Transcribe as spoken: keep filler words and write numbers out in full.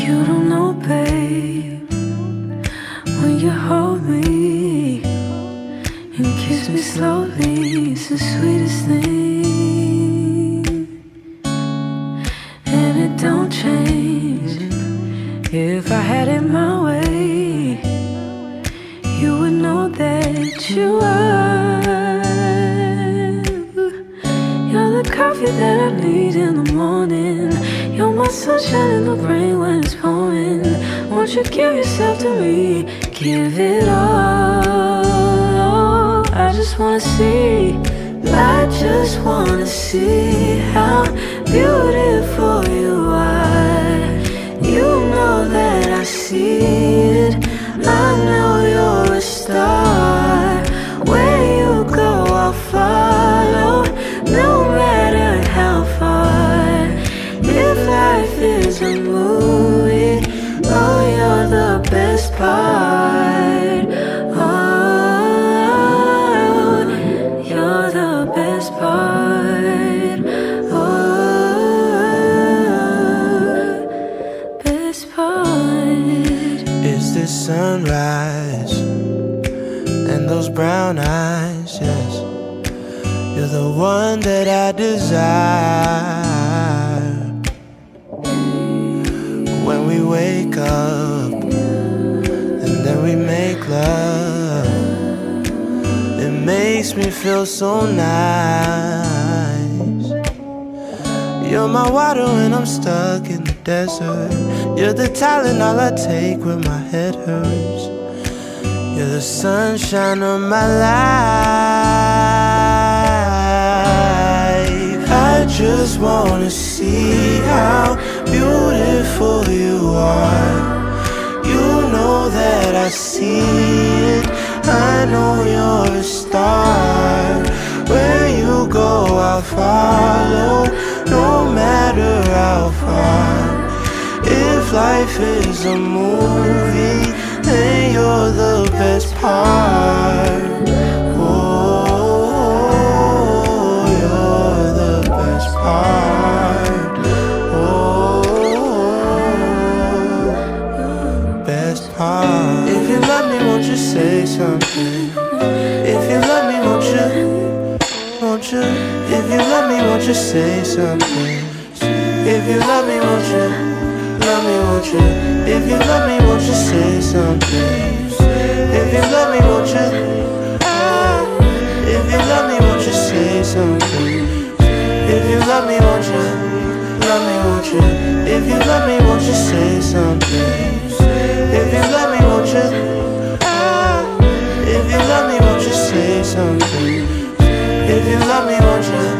You don't know, babe, when you hold me and kiss me slowly, it's the sweetest thing. And it don't change. If I had it my way, you would know that you are. You're the coffee that I need in the morning. You're my sunshine in the rain when it's pouring. Won't you give yourself to me? Give it all. I just wanna see, I just wanna see how beautiful you are. You know that I see it. I know you're a star. Where you go, I'll follow, no matter how far. If life is a movie, oh, you're the best part. Oh, you're the best part. Oh, best part. It's the sunrise and those brown eyes, yes. You're the one that I desire. When we wake up and then we make love, it makes me feel so nice. You're my water when I'm stuck in the desert. You're the talent all I take when my head hurts. You're the sunshine of my life. I just wanna see how beautiful you are. You know that I see it. I know you're a star. Where you go, I'll follow, no matter how far. If life is a movie, then you're the best part. Oh, you're the best part. Oh, best part. If you love me, won't you say something? If you love me, won't you, won't you? If you love me, won't you say something? If you love me, won't you, love me, won't you? If you love me, won't you say something? If you love me, won't you? If you love me, won't you say something? If you love me, won't you? Love me, won't you? If you love me, won't you say something? If you love me, won't you? If you love me, won't you say something? If you love me, won't you?